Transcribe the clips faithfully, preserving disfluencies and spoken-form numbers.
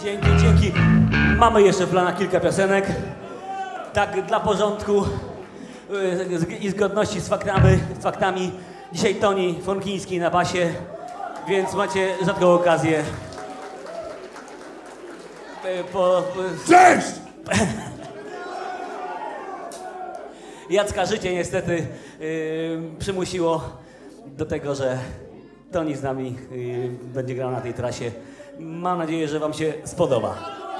Dzięki, dzięki. Mamy jeszcze w planach kilka piosenek. Tak dla porządku i zgodności z faktami, z faktami. Dzisiaj Toni Fonkiński na basie, więc macie rzadką okazję. Po, po... Cześć! Jacka życie niestety yy, przymusiło do tego, że Toni z nami yy, będzie grał na tej trasie. Mam nadzieję, że wam się spodoba.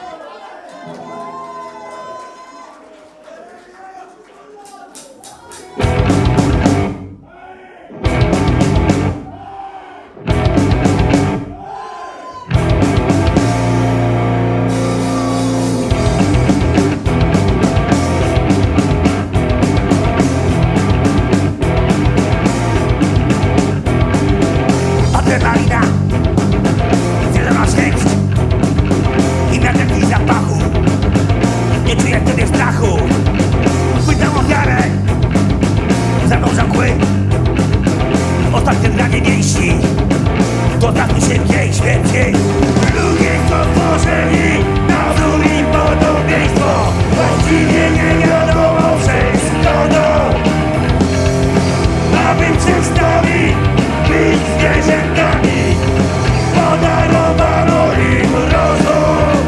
Adrenalina, zielona śmierć i miar jakiś zapachu. Nie czuję wtedy strachu. Chwytam ofiarę, zanążam kły. Ostatnie dranie mięśni, dodatku szybkiej śmierci. Ludzie są tworzeni na wzór i podobieństwo. Właściwie nie wiadomo przez kogo, aby przestali być zwierzętami. Podarowano im rozum.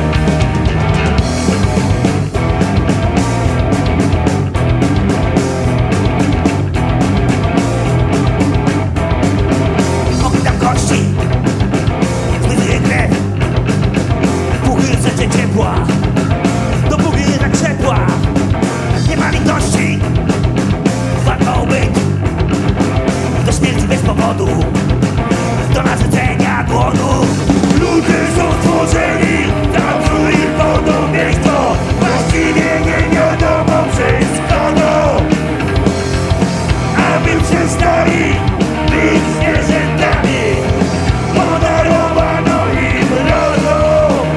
Ognam kości, zmyję krew, puchy rzeczy ciepła, dopóki nie zakrzepła. Nie ma litości, walka o byt, do śmierci bez powodu, do nasycenia głodu. Ludzie są stworzeni na wzór i podobieństwo. Właściwie nie wiadomo przez kogo, aby przestali być zwierzętami. Podarowano im rozum.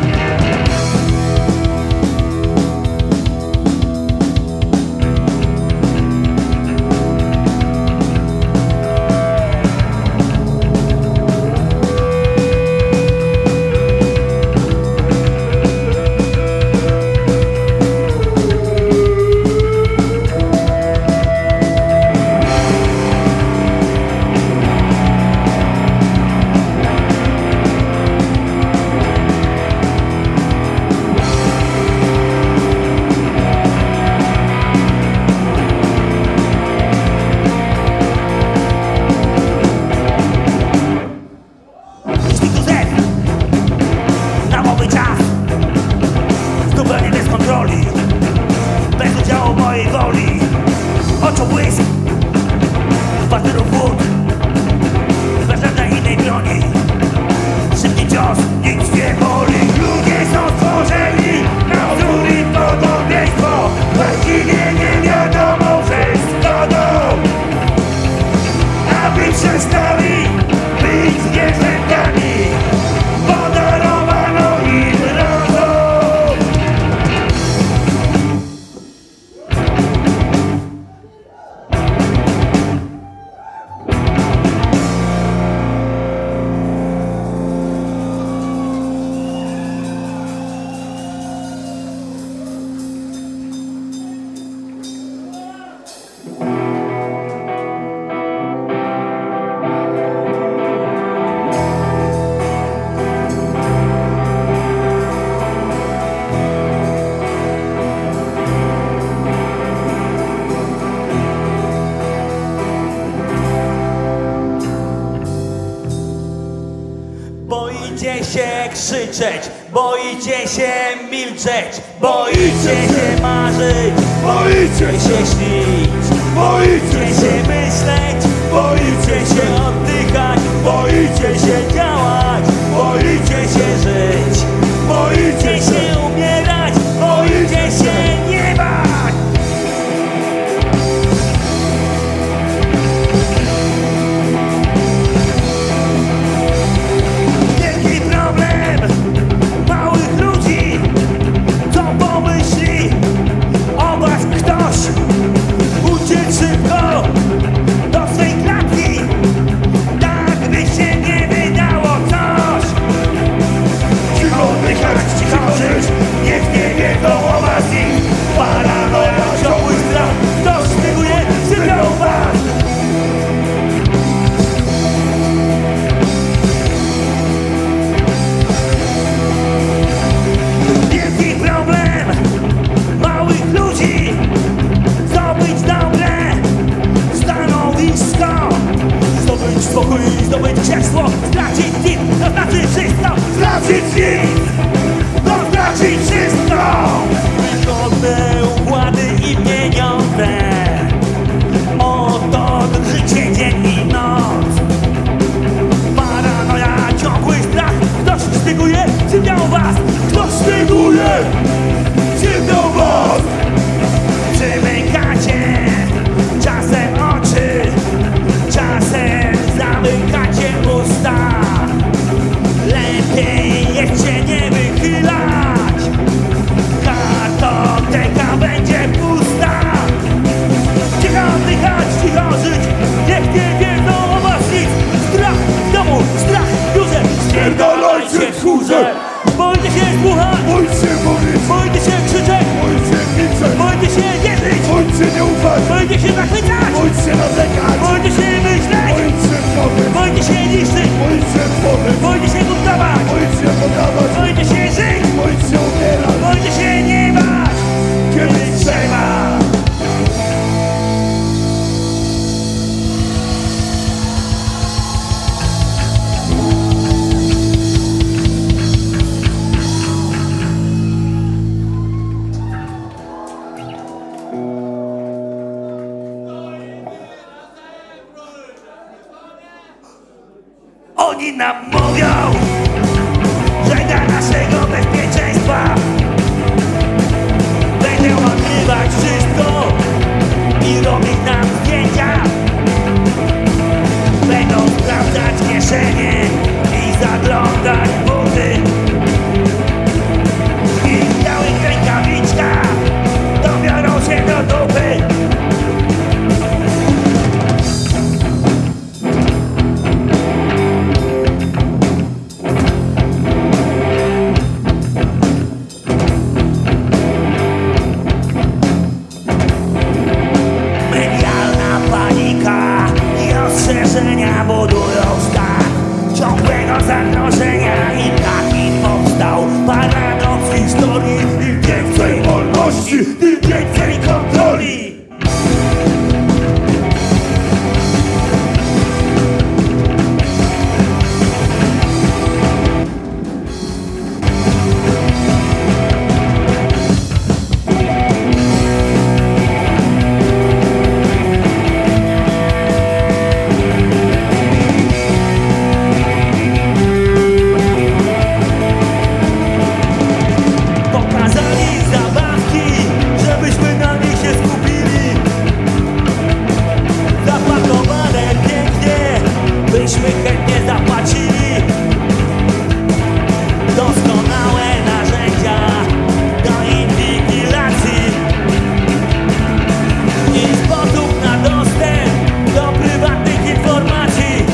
Oczu błysk, baterów wód, bez żadnej innej broni. Szybki cios, nic nie boli. Ludzie są stworzeni na wzór i podobieństwo. Właściwie nie wiadomo przez kogo, aby przestali być zwierzętami. Podarowano im rozum. Boicie się krzyczeć, boicie się milczeć, boicie się marzyć, Boicie boicie się, się śnić, boicie boicie się, się myśleć, boicie boicie się, się oddychać, boicie się, boicie działać, boicie boicie się, się żyć, boicie boicie się, się umierać, boicie się nie bać. Wielki problem małych ludzi, co pomyśli o was ktoś. Uciec szybko do swej klatki, tak by się nie wydało, co? milczeć. Boicie się słuchać. Boicie mówić. Boicie się krzyczeć. Boicie milczeć. Boicie się wierzyć. Boicie nie ufać. Boicie się zachwycać. Boicie narzekać. Boicie się myśleć. Boicie tworzyć. Boicie się niszczyć. Boicie tworzyć. Boicie się budować. Boicie podawać. Boicie się żyć. Boicie umierać. Boicie się nie bać. Kiedy trzeba. Oni nam mówią, że dla naszego bezpieczeństwa będą odkrywać wszystko i robić nam zdjęcia. Będą sprawdzać kieszenie i zaglądać w buty. I w białych rękawiczkach dobiorą się do dupy. Budują stan ciągłego zagrożenia i taki powstał paradoks historii. Im więcej wolności, tym więcej kontroli. Byśmy chętnie zapłacili. Doskonałe narzędzia do inwigilacji i sposób na dostęp do prywatnych informacji.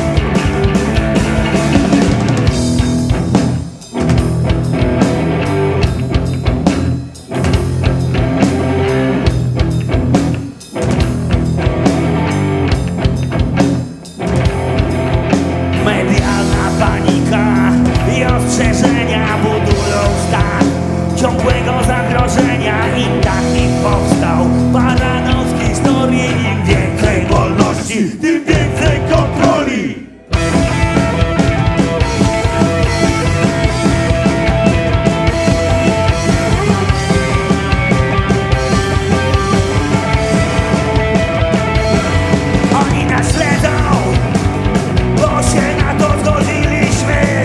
Medialna panika i ostrzeżenia budują stan ciągłego zagrożenia i taki powstał paradoks historii. Im więcej wolności, tym więcej kontroli. Oni nas śledzą, bo się na to zgodziliśmy.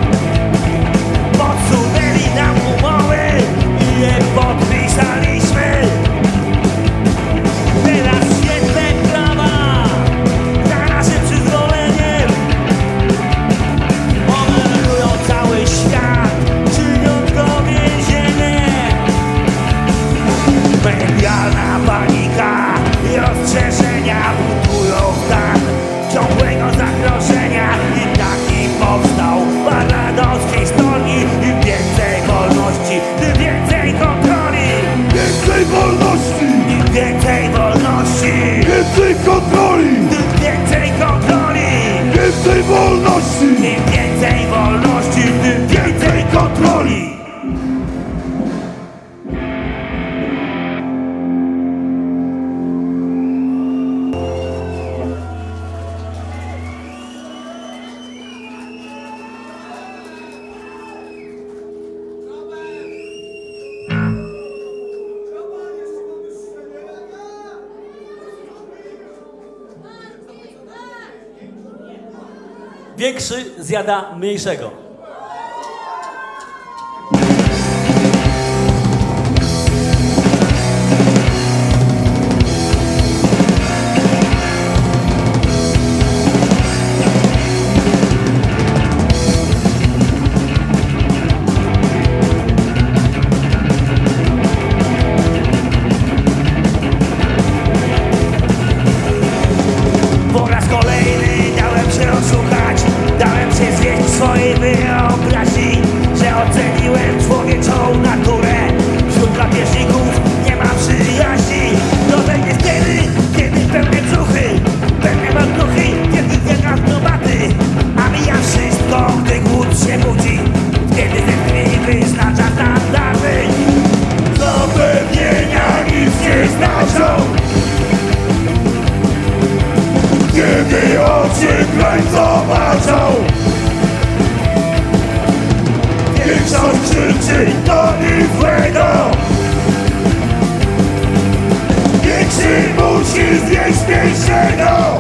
Podsunęli nam umowy i je podpisaliśmy. Teraz w świetle prawa, za naszym przyzwoleniem, obrazują cały świat, czyniąc go więzieniem. Medialna panika i ostrzeżenia budują stan ciągłego zagrożenia i taki powstał paradoks historii. Im więcej wolności, tym więcej kontroli. Więcej wolności. Im więcej wolności, Więcej kontroli. tym więcej kontroli. Więcej wolności. Im więcej wolności, tym więcej kontroli. Większy zjada mniejszego. Po raz kolejny dałem się oszukać, dałem się zjeść swojej wyjaśnienia. Oceniłem człowieczą naturę. Wśród drapieżników nie ma przyjaźni. Gorzej jest kiedy, kiedy pełne brzuchy, pełne odruchy, kiedy wielka akrobaty. A mija wszystko, gdy głód się budzi, kiedy ten dni wyznacza standardy. Zapewnienia nic nie znaczą, kiedy oczy kraj zobaczą. Większość krzyczy to nic złego, większy musi zjeść mniejszego.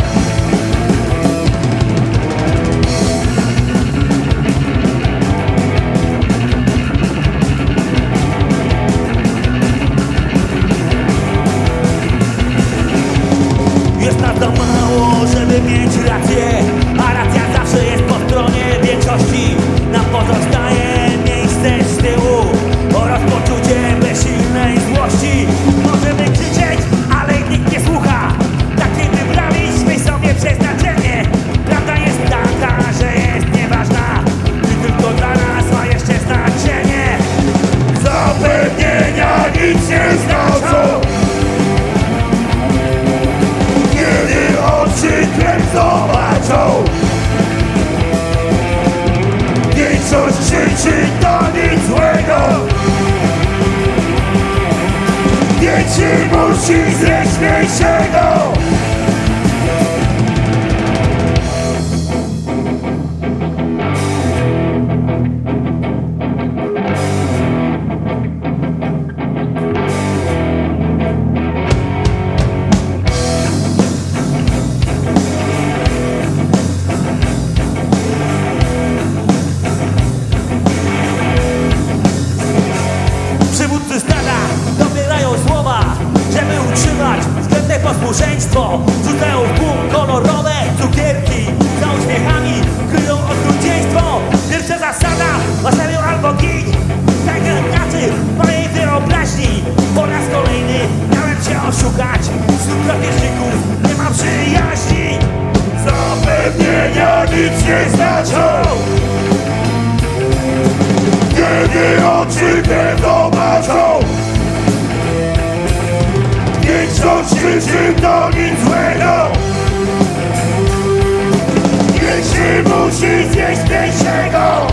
Jest nas to mało, żeby mieć rację, a racja zawsze jest po stronie większości. Nam pozostaje miejsce z tyłu oraz poczucie bezsilnej złości. Możemy krzyczeć, ale nikt nie słucha. Takie wybraliśmy sobie przeznaczenie. Prawda jest taka, że jest nieważna i tylko dla nas ma jeszcze znaczenie. Zapewnienia nic nie znaczą, kiedy oczy krew zobaczą. Większość krzyczy to nic złego, większy musi zjeść mniejszego. Przywódcy stada dobierają słowa, żeby utrzymać względne posłuszeństwo. Rzucają w tłum kolorowe cukierki, za uśmiechami kryją okrucieństwo. Pierwsza zasada, łaskawią albo gin. Tak znaczy mojej wyobraźni. Po raz kolejny dałem się oszukać. Wśród drapieżników nie ma przyjaźni. Zapewnienia nic nie znaczą, kiedy oczy krew zobaczą. Większość krzyczy to nic złego, większy musi zjeść mniejszego.